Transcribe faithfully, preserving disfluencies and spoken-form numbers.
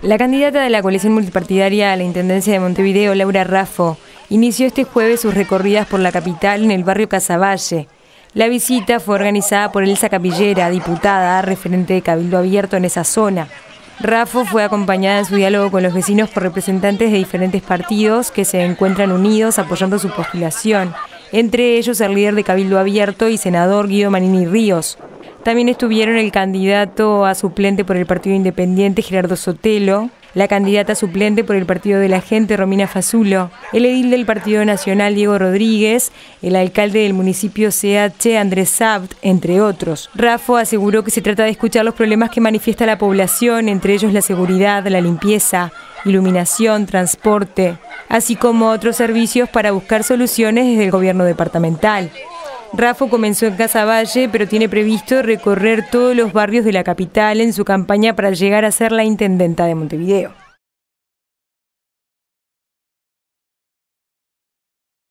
La candidata de la coalición multipartidaria a la Intendencia de Montevideo, Laura Raffo, inició este jueves sus recorridas por la capital en el barrio Casavalle. La visita fue organizada por Elsa Capillera, diputada, referente de Cabildo Abierto en esa zona. Raffo fue acompañada en su diálogo con los vecinos por representantes de diferentes partidos que se encuentran unidos apoyando su postulación, entre ellos el líder de Cabildo Abierto y senador Guido Manini Ríos. También estuvieron el candidato a suplente por el Partido Independiente, Gerardo Sotelo, la candidata suplente por el Partido de la Gente, Romina Fazulo, el edil del Partido Nacional, Diego Rodríguez, el alcalde del municipio C H, Andrés Sabt, entre otros. Raffo aseguró que se trata de escuchar los problemas que manifiesta la población, entre ellos la seguridad, la limpieza, iluminación, transporte, así como otros servicios para buscar soluciones desde el gobierno departamental. Raffo comenzó en Casavalle, pero tiene previsto recorrer todos los barrios de la capital en su campaña para llegar a ser la intendenta de Montevideo.